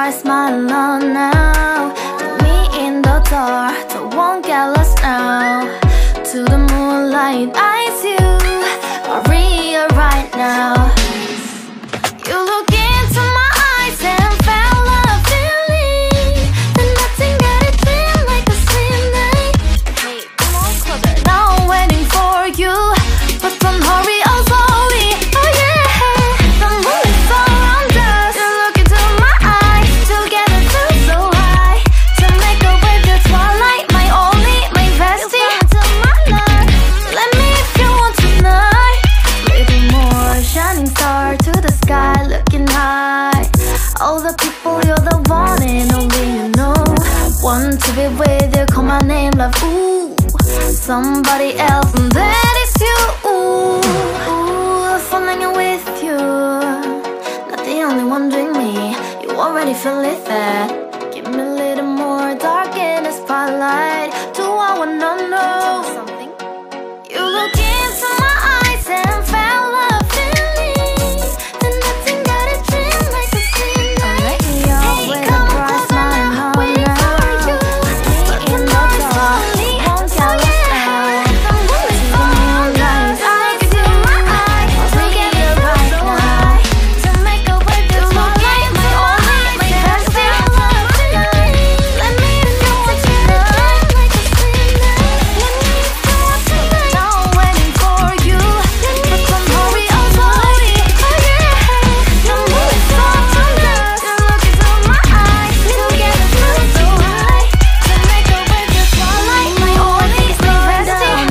bright smile on now. Put me in the dark, so won't get lost now. To the moonlight, eyes you are real right now. You look into my eyes and felt a feeling that nothing got it feel like a slim night. Hey, come on closer. Now I'm waiting for you, but don't hurry, oh slowly. Oh yeah, the moon is around us. You look into my eyes, together feel so high. To make a way the twilight, my only, my bestie. To my love, let me if you want tonight. Little more shining star to the sky, looking high. All the people, you're the one and only you know. Want to be with you, call my name, love, ooh. Somebody else, and that is you, ooh. Ooh, falling in with you. Not the only one doing me, you already feel it there. Give me a little more dark in the spotlight. Do I wanna know something? You look into my eyes and felt a feeling that nothing got it feel like a slim night. Hey, come closer now, waiting for you. But the noise slowly, oh yeah, the moon is on us. Eyes in my eyes, together right now. To make a way to twilight, my only, my bestie. Let me if you want tonight, like a slim night. Let me if you want tonight. Now I'm waiting for you, but don't hurry, oh slowly. Oh yeah, the moon is on us. You look into my eyes, together feel so high. To make a way to twilight, my only, my bestie.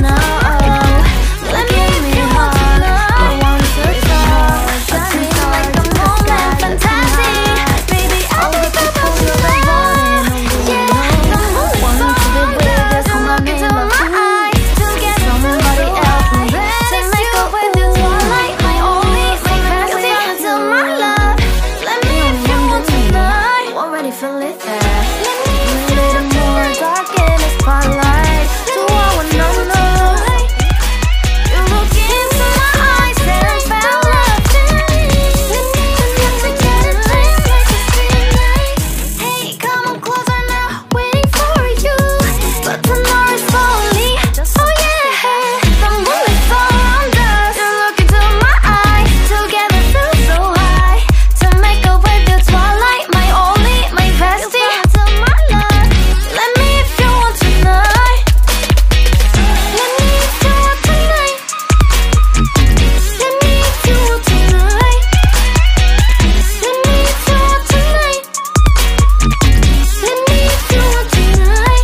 Let me if you want tonight. I want to touch, a dream like a moment, fantasy. Baby, I think about tonight. Yeah, the moon is on us. You look into my eyes, together somebody else. To make a way to twilight, my only, my bestie. Until my love, let me if you want tonight. You already feel it there. A little more dark in the spotlight. Do I wanna know? You look into my eyes and felt a feeling that nothing got it feel like a slim night. Hey, come on closer now, waiting for you. But the noise slowly, oh yeah, the moon is around us. You look into my eyes, together feel so high. To make a way to twilight, my only, my bestie. To my love, let me if you want tonight. Let me if you want tonight. Let me if you want tonight. Let me if you want tonight. Let me if you want tonight.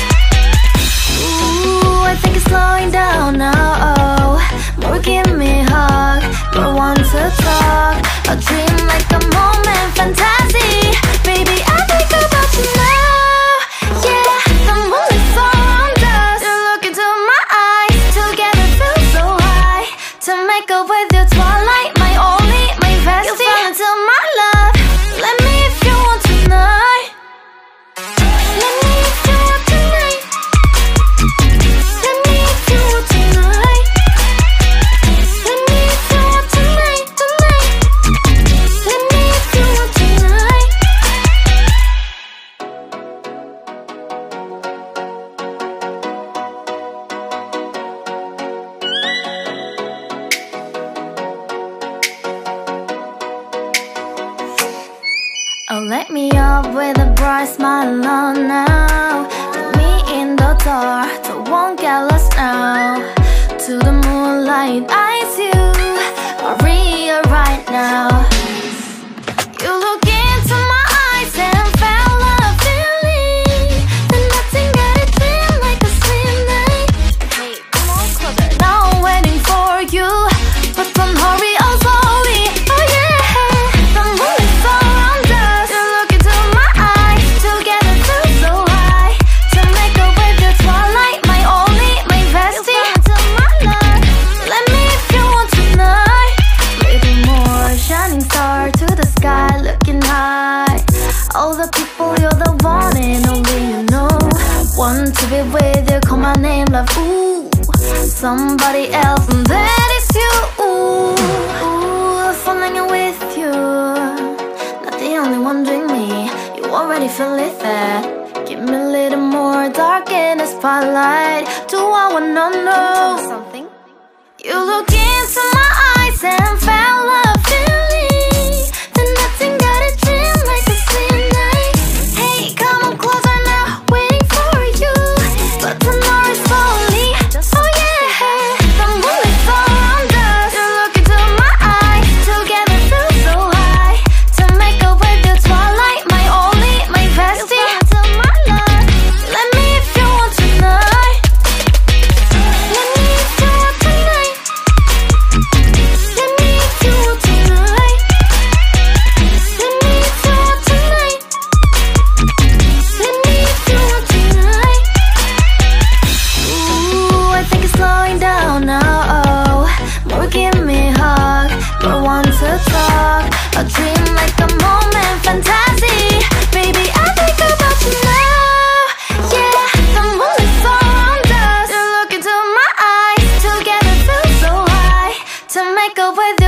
Ooh, I think it's slowing down now. Oh, more give me a hug, more want to talk. A dream like a moment, fantasy. Baby, I think about you now. Yeah, the moon is around us. You look into my eyes, together feel so high. To make a with you twilight, my only, my bestie. You fall into my love. Let me if you want tonight. Let me if you want tonight. Let me if you want tonight. Let me if you want tonight, tonight. Let me if you want tonight. Oh, let me up with a bright smile on now. Put me in the dark, so won't get lost now. To the moonlight, eyes you are real right now. You look into my eyes and felt a feeling that nothing got it feel like a slim night. Hey, come on closer. Now I'm waiting for you, but don't hurry, oh slowly. Oh yeah, the moon is around us. You look into my eyes, together feel so high. To make a way to twilight, my only, my bestie. To my love, let me if you want tonight. Little more shining star to the sky, looking high. All the people, you're the one and only you know. Want to be with you, call my name, love, ooh. Somebody else, and that is you, ooh. Ooh, falling in with you. Not the only one surrounding me. You already feel it there. Give me a little more dark in the spotlight. Do I wanna know something? You look into my eyes and felt love feeling. Then nothing got a dream like a sweet night. Hey, come on closer now, waiting for you. But tomorrow is slowly. Oh yeah, the moon is around us. You look into my eyes, together feel so high. To make up with the twilight, my only, my bestie. You fall into my love. Let me if you want tonight. Let me if you want tonight. Let me if you want tonight. Let me if you want tonight. Let me if you want tonight. Ooh, I think it's slowing down now. Oh, more give me a hug, more want to talk. A dream like a moment, fantasy. Baby, I think about you now. Yeah, the moon is around us. You look into my eyes, together feel so high. To make up with